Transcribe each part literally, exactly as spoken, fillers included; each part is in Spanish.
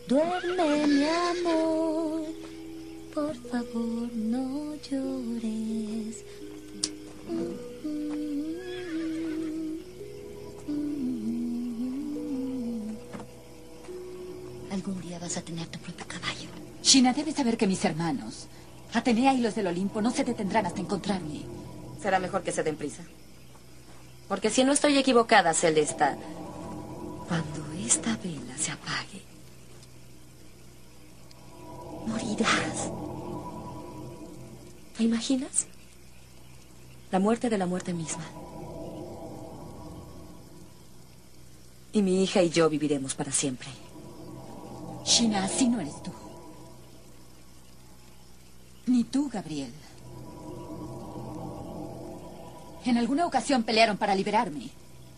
Duerme, mi amor, por favor no llores. Algún día vas a tener tu propio caballo. Sheena, debes saber que mis hermanos, Atenea y los del Olimpo, no se detendrán hasta encontrarme. Será mejor que se den prisa. Porque si no estoy equivocada, Celesta, cuando esta vela se apague, morirás. ¿Te imaginas? La muerte de la muerte misma. Y mi hija y yo viviremos para siempre. Sheena, así no eres tú. Ni tú, Gabriel. En alguna ocasión pelearon para liberarme.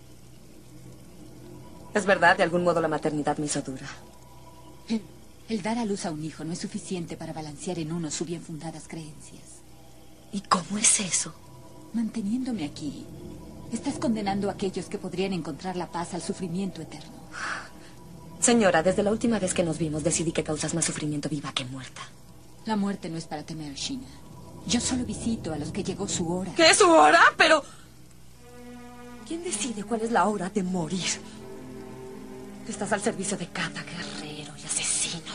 Es verdad, de algún modo la maternidad me hizo dura. El, el dar a luz a un hijo no es suficiente para balancear en uno sus bien fundadas creencias. ¿Y cómo es eso? Manteniéndome aquí, estás condenando a aquellos que podrían encontrar la paz al sufrimiento eterno. Señora, desde la última vez que nos vimos decidí que causas más sufrimiento viva que muerta. La muerte no es para temer, Sheena. Yo solo visito a los que llegó su hora. ¿Qué es su hora? Pero... ¿quién decide cuál es la hora de morir? Estás al servicio de cada guerrero y asesino.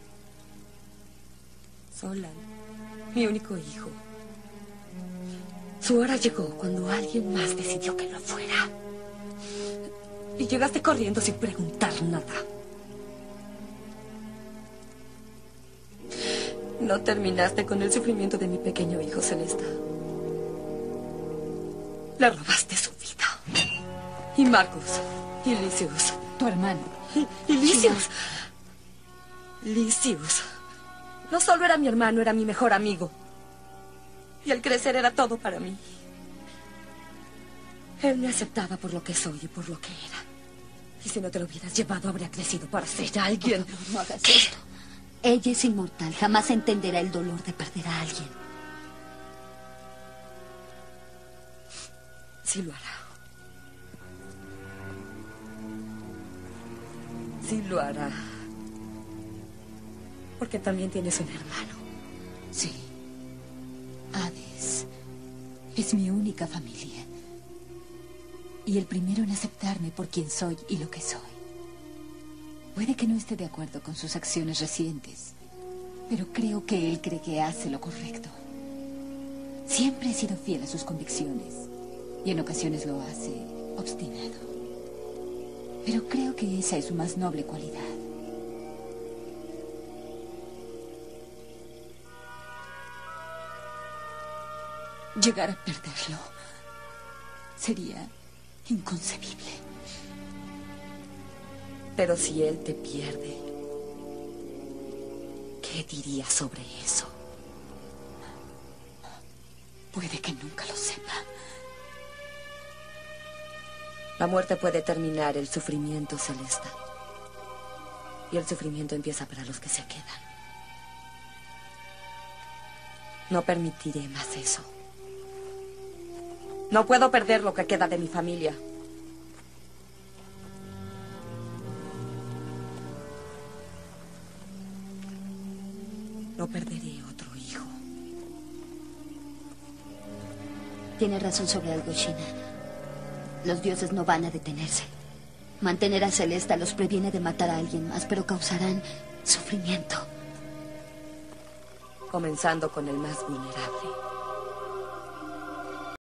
Sola, mi único hijo. Su hora llegó cuando alguien más decidió que no fuera. Y llegaste corriendo sin preguntar nada. No terminaste con el sufrimiento de mi pequeño hijo, Celesta. Le robaste su vida. Y Marcus, y Lysius. Tu hermano. Y, y Lysius. Lysius. No solo era mi hermano, era mi mejor amigo. Y al crecer era todo para mí. Él me aceptaba por lo que soy y por lo que era. Y si no te lo hubieras llevado, habría crecido para ser alguien. Por favor, no hagas esto. Ella es inmortal. Jamás entenderá el dolor de perder a alguien. Sí lo hará. Sí lo hará. Porque también tienes un hermano. Sí. Hades es mi única familia. Y el primero en aceptarme por quien soy y lo que soy. Puede que no esté de acuerdo con sus acciones recientes, pero creo que él cree que hace lo correcto. Siempre he sido fiel a sus convicciones, y en ocasiones lo hace obstinado. Pero creo que esa es su más noble cualidad. Llegar a perderlo sería inconcebible. Pero si él te pierde, ¿qué dirías sobre eso? Puede que nunca lo sepa. La muerte puede terminar el sufrimiento, Celesta. Y el sufrimiento empieza para los que se quedan. No permitiré más eso. No puedo perder lo que queda de mi familia. No perderé otro hijo. Tiene razón sobre algo, Sheena. Los dioses no van a detenerse. Mantener a Celesta los previene de matar a alguien más, pero causarán sufrimiento. Comenzando con el más vulnerable.